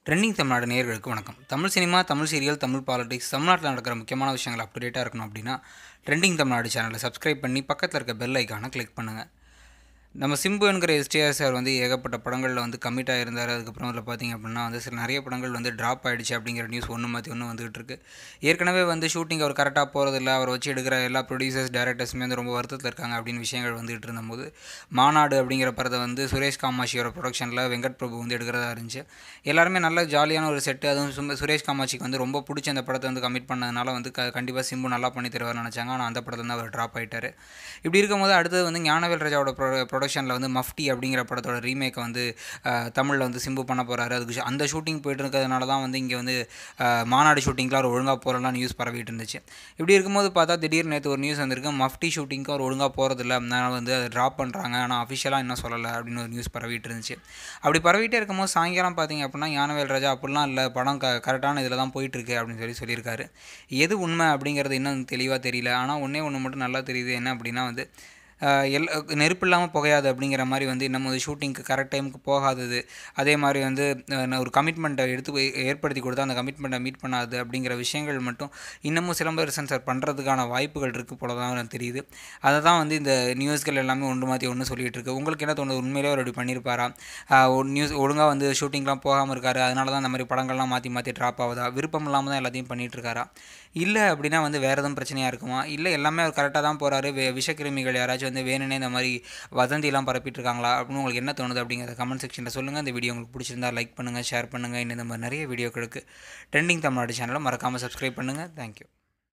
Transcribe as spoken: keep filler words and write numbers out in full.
Trending Tamil Nadu நேயர்களுக்கு வணக்கம். Tamil cinema, Tamil serial, Tamil politics, தமிழ்நாட்டில் நடக்கிற முக்கியமான விஷயங்கள் அப்டேட்டாக இருக்கணும் அப்படின்னா ட்ரெண்டிங் தமிழ்நாடு சேனலை சப்ஸ்கிரைப் பண்ணி பக்கத்தில் இருக்க பெல் ஐக்கானை கிளிக் பண்ணுங்கள். நம்ம சிம்பு என்கிற எஸ்டிஆர் சார் வந்து ஏகப்பட்ட படங்களில் வந்து கமிட் ஆகியிருந்தார். அதுக்கப்புறம் அதில் பார்த்திங்க அப்படின்னா வந்து சில நிறைய படங்கள் வந்து ட்ராப் ஆகிடுச்சு அப்படிங்கிற நியூஸ் ஒன்று மாற்றி ஒன்று வந்துகிட்டு இருக்குது. ஏற்கனவே வந்து ஷூட்டிங் அவர் கரெக்டாக போகிறதில்ல, அவர் வச்சு எடுக்கிற எல்லா ப்ரொடியூசர்ஸ் டேரக்டர்ஸுமே வந்து ரொம்ப வருத்தத்தில் இருக்காங்க அப்படின்னு விஷயங்கள் வந்துகிட்டு இருந்தபோது மாநாடு அப்படிங்கிற படத்தை வந்து சுரேஷ் காமாட்சியோட ப்ரொடக்ஷனில் வெங்கட் பிரபு வந்து எடுக்கிறதா இருந்துச்சு. எல்லாருமே நல்ல ஜாலியான ஒரு செட்டு, அதுவும் சும் சுரேஷ் காமாட்சிக்கு வந்து ரொம்ப பிடிச்ச அந்த படத்தை வந்து கமிட் பண்ணதுனால வந்து க கண்டிப்பாக சிம்பு நல்லா பண்ணி தருவார்னு நினச்சாங்க. ஆனால் அந்த படத்தில் வந்து அவர் ட்ராப் ஆகிட்டார். இப்படி இருக்கும்போது அடுத்தது வந்து ஞானவேல் ராஜாவோட ப்ரொ ப்ரொடக்ஷனில் வந்து மஃப்டி அப்படிங்கிற படத்தோட ரீமேக்கை வந்து தமிழில் வந்து சிம்பு பண்ண போகிறாரு. அதுக்கு அந்த ஷூட்டிங் போய்ட்டு இருக்கிறதுனால தான் வந்து இங்கே வந்து மாநாடு ஷூட்டிங்லாம் அவர் ஒழுங்காக போகிறலாம் நியூஸ் பரவிட்டு இருந்துச்சு. இப்படி இருக்கும்போது பார்த்தா திடீர்னு நேற்று ஒரு நியூஸ் வந்திருக்கு, மஃப்டி ஷூட்டிங்க்கு அவர் ஒழுங்காக போகிறதில்ல, அதனால் வந்து அதை ட்ராப் பண்ணுறாங்க, ஆனால் அஃபிஷியலாக இன்னும் சொல்லலை அப்படின்னு ஒரு நியூஸ் பரவிட்டு இருந்துச்சு. அப்படி பரவிட்டே இருக்கும்போது சாயங்காலம் பார்த்திங்க அப்படின்னா ஞானவேல் ராஜா அப்படிலாம் இல்லை, படம் க கரெக்டான இதில் தான் போயிட்டுருக்கு அப்படின்னு சொல்லி சொல்லியிருக்காரு. எது உண்மை அப்படிங்கிறது இன்னும் தெளிவாக தெரியல. ஆனால் ஒன்றே ஒன்று மட்டும் நல்லா தெரியுது, என்ன அப்படின்னா வந்து எல் நெருப்பு இல்லாமல் புகையாது அப்படிங்கிற மாதிரி வந்து இன்னமும் வந்து ஷூட்டிங்க்கு கரெக்ட் டைமுக்கு போகாதது, அதே மாதிரி வந்து ஒரு கமிட்மெண்ட்டை எடுத்து ஏற்படுத்தி கொடுத்தா அந்த கமிட்மெண்ட்டை மீட் பண்ணாது அப்படிங்கிற விஷயங்கள் மட்டும் இன்னமும் சிலம்பரசன் சார் பண்ணுறதுக்கான வாய்ப்புகள் இருக்குது போல தான் தெரியுது. அதை தான் வந்து இந்த நியூஸ்கள் எல்லாமே ஒன்று மாற்றி ஒன்று சொல்லிகிட்டு இருக்குது. உங்களுக்கு என்ன தோணுது, உண்மையிலே அவர் அப்படி பண்ணியிருப்பாரா? ஒரு நியூஸ் ஒழுங்காக வந்து ஷூட்டிங்லாம் போகாமல் இருக்காரு, அதனால தான் அந்த மாதிரி படங்கள்லாம் மாற்றி மாற்றி ட்ராப் ஆகுதா? விருப்பம் இல்லாமல் தான் எல்லாத்தையும் பண்ணிகிட்டு இருக்காரா? இல்லை அப்படின்னா வந்து வேறு எதுவும் பிரச்சனையாக இருக்குமா? இல்லை எல்லாமே அவர் கரெக்டாக தான் போகிறாரு, வே விஷக்கிருமிகள் யாராச்சும் வந்து வேணுனே இந்த மாதிரி வதந்திலாம் பரப்பிட்டு இருக்காங்களா அப்படின்னு உங்களுக்கு என்ன தோணுது அப்படிங்கிறத கமெண்ட் செக்ஷனில் சொல்லுங்கள். இந்த வீடியோ உங்களுக்கு பிடிச்சிருந்தா லைக் பண்ணுங்கள், ஷேர் பண்ணுங்கள். இன்னும் இந்த மாதிரி நிறைய வீடியோக்களுக்கு ட்ரெண்டிங் தமிழ்நாடு சேனலை மறக்காமல் சப்ஸ்கிரைப் பண்ணுங்கள். தேங்க்யூ.